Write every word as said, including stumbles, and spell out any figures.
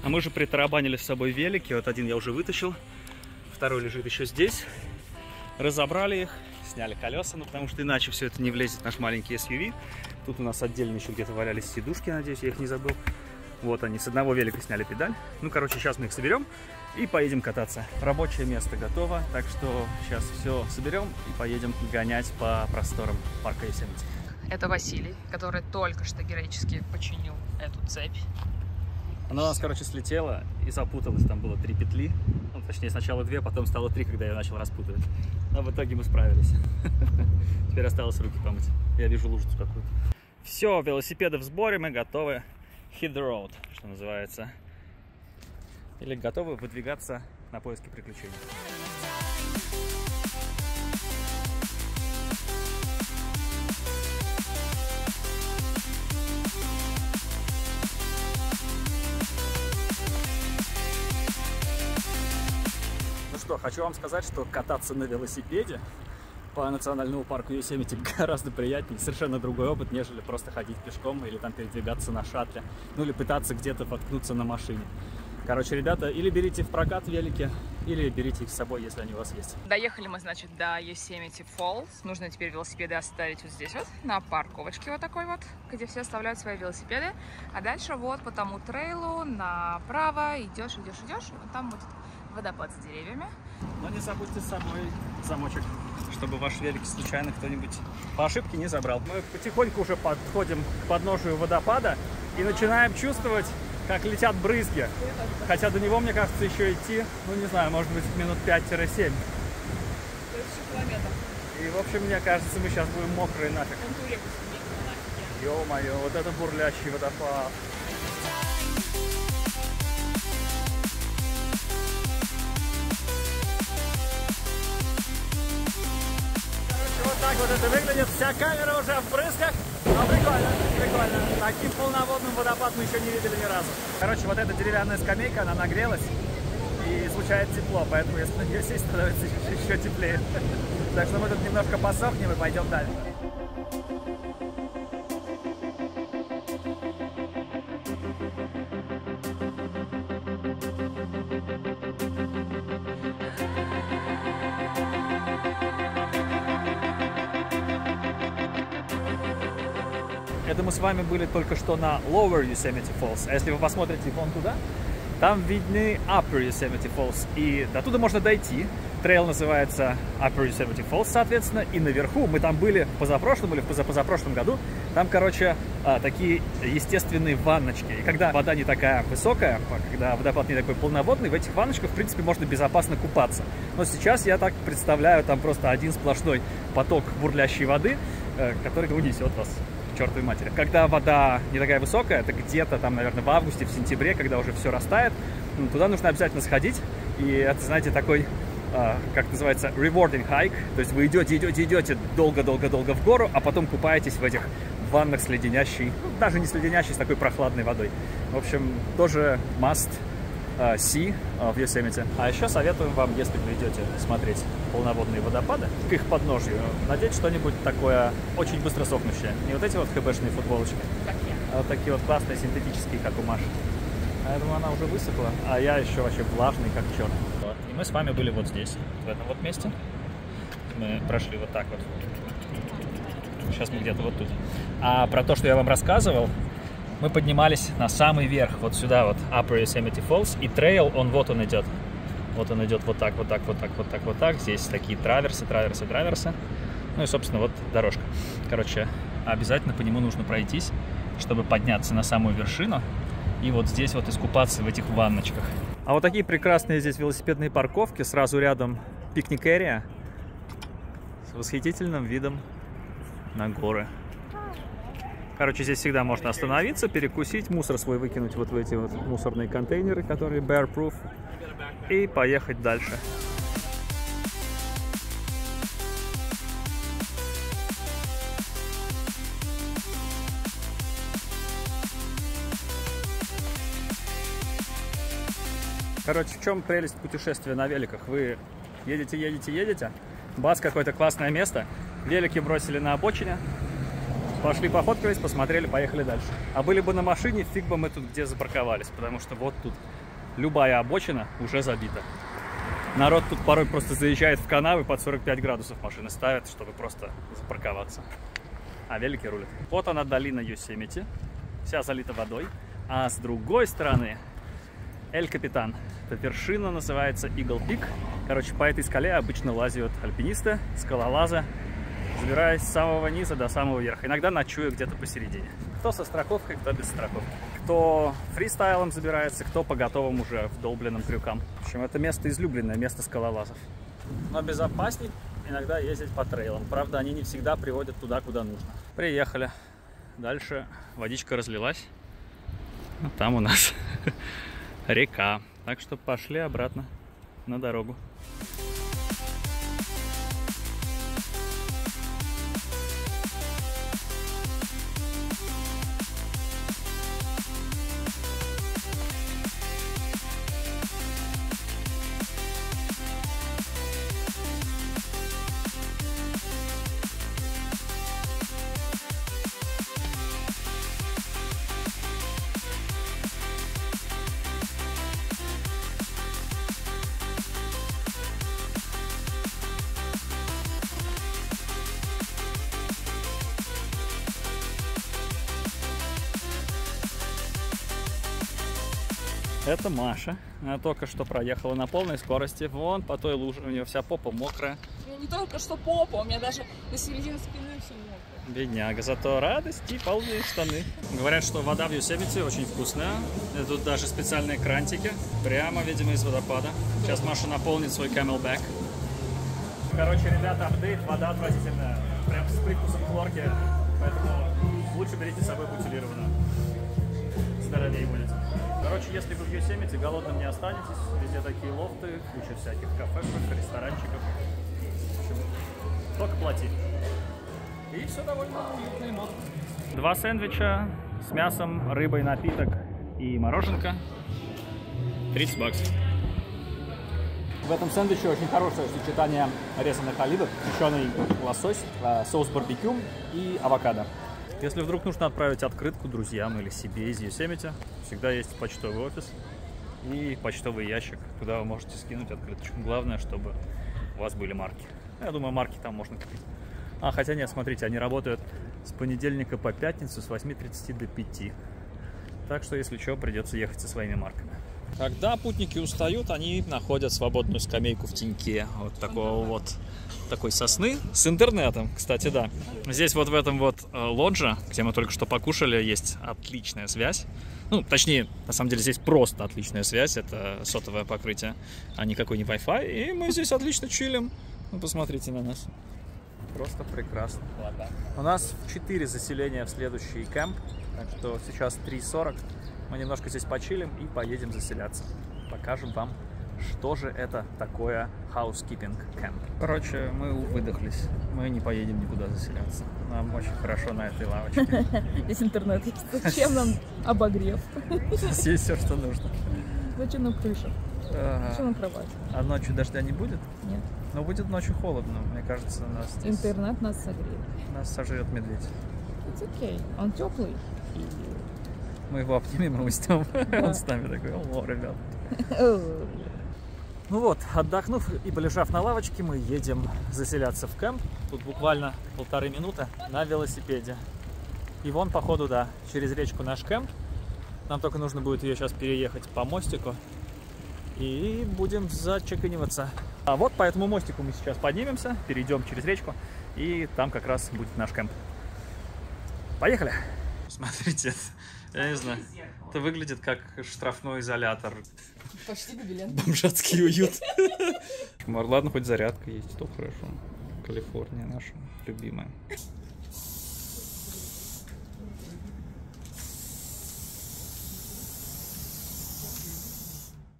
А мы же притарабанили с собой велики. Вот один я уже вытащил, второй лежит еще здесь. Разобрали их, сняли колеса, ну потому что иначе все это не влезет в наш маленький эс ю ви. Тут у нас отдельно еще где-то валялись сидушки, надеюсь, я их не забыл. Вот они, с одного велика сняли педаль. Ну, короче, сейчас мы их соберем и поедем кататься. Рабочее место готово, так что сейчас все соберем и поедем гонять по просторам парка Йосемити. Это Василий, который только что героически починил эту цепь. Она у нас, короче, слетела и запуталась. Там было три петли. Ну, точнее, сначала две, потом стало три, когда я начал распутывать. Но в итоге мы справились. Теперь осталось руки помыть. Я вижу лужицу какую-то. Все, велосипеды в сборе, мы готовы. Hit the road, что называется. Или готовы выдвигаться на поиски приключений. Ну что, хочу вам сказать, что кататься на велосипеде по национальному парку Йосемити гораздо приятнее, совершенно другой опыт, нежели просто ходить пешком или там передвигаться на шаттле, ну или пытаться где-то воткнуться на машине. Короче, ребята, или берите в прокат велики, или берите их с собой, если они у вас есть. Доехали мы, значит, до Йосемити Фоллс. Нужно теперь велосипеды оставить вот здесь вот, на парковочке вот такой вот, где все оставляют свои велосипеды. А дальше вот по тому трейлу направо идешь, идешь, идешь, и вот там вот водопад с деревьями. Но не забудьте с собой замочек, чтобы ваш велик случайно кто-нибудь по ошибке не забрал. Мы потихоньку уже подходим к подножию водопада и начинаем чувствовать, как летят брызги. Хотя до него, мне кажется, еще идти, ну не знаю, может быть минут пять-семь. И, в общем, мне кажется, мы сейчас будем мокрые нафиг. Ё-моё, вот это бурлящий водопад. Вот так вот это выглядит. Вся камера уже в брызгах. Но прикольно, прикольно. Таким полноводным водопад мы еще не видели ни разу. Короче, вот эта деревянная скамейка, она нагрелась и излучает тепло, поэтому если на нее сесть, становится еще теплее. Так что мы тут немножко посохнем и пойдем дальше. Это мы с вами были только что на Lower Yosemite Falls. А если вы посмотрите вон туда, там видны Upper Yosemite Falls. И до туда можно дойти. Трейл называется Upper Yosemite Falls, соответственно. И наверху, мы там были в позапрошлом или в позапрошлом году, там, короче, такие естественные ванночки. И когда вода не такая высокая, когда водопад не такой полноводный, в этих ванночках, в принципе, можно безопасно купаться. Но сейчас я так представляю, там просто один сплошной поток бурлящей воды, который унесет вас к чертовой матери. Когда вода не такая высокая, это где-то там, наверное, в августе, в сентябре, когда уже все растает, туда нужно обязательно сходить. И это, знаете, такой, как называется, rewarding hike. То есть вы идете, идете, идете долго-долго-долго в гору, а потом купаетесь в этих ваннах с леденящей, ну, даже не с леденящей, с такой прохладной водой. В общем, тоже must see в Йосемити. А еще советуем вам, если вы идете смотреть полноводные водопады, к их подножью надеть что-нибудь такое очень быстро сохнущее. Не вот эти вот хэбэшные футболочки, а вот такие вот классные синтетические, как у Маши. А я думаю, она уже высохла, а я еще вообще влажный, как черт. Вот. И мы с вами были вот здесь, в этом вот месте. Мы прошли вот так вот. Сейчас мы где-то вот тут. А про то, что я вам рассказывал, мы поднимались на самый верх, вот сюда вот, Upper Yosemite Falls, и трейл, он вот он идет. Вот он идет вот так, вот так, вот так, вот так, вот так. Здесь такие траверсы, траверсы, траверсы. Ну и, собственно, вот дорожка. Короче, обязательно по нему нужно пройтись, чтобы подняться на самую вершину. И вот здесь вот искупаться в этих ванночках. А вот такие прекрасные здесь велосипедные парковки. Сразу рядом пикник-эрия с восхитительным видом на горы. Короче, здесь всегда можно остановиться, перекусить, мусор свой выкинуть вот в эти вот мусорные контейнеры, которые bear-proof, и поехать дальше. Короче, в чем прелесть путешествия на великах? Вы едете, едете, едете, бац, какое-то классное место, велики бросили на обочине, Пошли пофоткались, посмотрели, поехали дальше. А были бы на машине, фиг бы мы тут где запарковались, потому что вот тут любая обочина уже забита. Народ тут порой просто заезжает в канавы, под сорок пять градусов машины ставят, чтобы просто запарковаться. А велики рулят. Вот она, долина Йосемити, вся залита водой. А с другой стороны Эль Капитан. Эта вершина называется Eagle Peak. Короче, по этой скале обычно лазят альпинисты, скалолазы, забираясь с самого низа до самого верха. Иногда ночуя где-то посередине. Кто со страховкой, кто без страховки. Кто фристайлом забирается, кто по готовым уже вдолбленным крюкам. В общем, это место излюбленное, место скалолазов. Но безопасней иногда ездить по трейлам. Правда, они не всегда приводят туда, куда нужно. Приехали. Дальше водичка разлилась. А там у нас река. Так что пошли обратно на дорогу. Это Маша. Она только что проехала на полной скорости. Вон по той луже. У нее вся попа мокрая. У меня не только что попа, у меня даже до середины спины все мокрое. Бедняга. Зато радости полные штаны. Говорят, что вода в Йосемити очень вкусная. И тут даже специальные крантики. Прямо, видимо, из водопада. Сейчас Маша наполнит свой Camelback. Короче, ребята, апдейт. Вода отвратительная. Прям с привкусом хлорки. Поэтому лучше берите с собой бутилированную. Здоровее будете. Короче, если вы в Йосемити, голодным не останетесь. Везде такие лофты, куча всяких кафешек, ресторанчиков. В общем, только плати. И все довольно уютно и модно. Два сэндвича с мясом, рыбой, напиток и мороженка. тридцать баксов. В этом сэндвиче очень хорошее сочетание резаных оливок, печеный лосось, соус барбекю и авокадо. Если вдруг нужно отправить открытку друзьям или себе из Йосемити, всегда есть почтовый офис и почтовый ящик, куда вы можете скинуть открыточку. Главное, чтобы у вас были марки. Я думаю, марки там можно купить. А, хотя нет, смотрите, они работают с понедельника по пятницу с восьми тридцати до пяти. Так что, если что, придется ехать со своими марками. Когда путники устают, они находят свободную скамейку в теньке вот такого вот такой сосны с интернетом, кстати, да. Здесь вот в этом вот лодже, где мы только что покушали, есть отличная связь. Ну, точнее, на самом деле здесь просто отличная связь, это сотовое покрытие, а никакой не Wi-Fi. И мы здесь отлично чилим. Ну, посмотрите на нас. Просто прекрасно. У нас четыре заселения в следующий кемп, так что сейчас три сорок. Мы немножко здесь почилим и поедем заселяться. Покажем вам, что же это такое housekeeping camp. Короче, мы выдохлись. Мы не поедем никуда заселяться. Нам очень хорошо на этой лавочке. Здесь интернет есть. Зачем нам обогрев? Здесь есть все, что нужно. Зачем нам крыша? Зачем нам кровать? А ночью дождя не будет? Нет. Но будет ночью холодно. Мне кажется, нас здесь... Интернет нас согреет. Нас сожрет медведь. It's okay. Он теплый. Мы его обнимем и уснем. Да. Он с нами такой: о, ребят. Ну вот, отдохнув и полежав на лавочке, мы едем заселяться в кемп. Тут буквально полторы минуты на велосипеде. И вон, походу, да, через речку наш кемп. Нам только нужно будет ее сейчас переехать по мостику. И будем зачеканиваться. А вот по этому мостику мы сейчас поднимемся, перейдем через речку. И там как раз будет наш кемп. Поехали! Смотрите, я не знаю, это выглядит как штрафной изолятор. Почти гобелен. Бомжатский уют. Ладно, хоть зарядка есть, то хорошо. Калифорния наша любимая.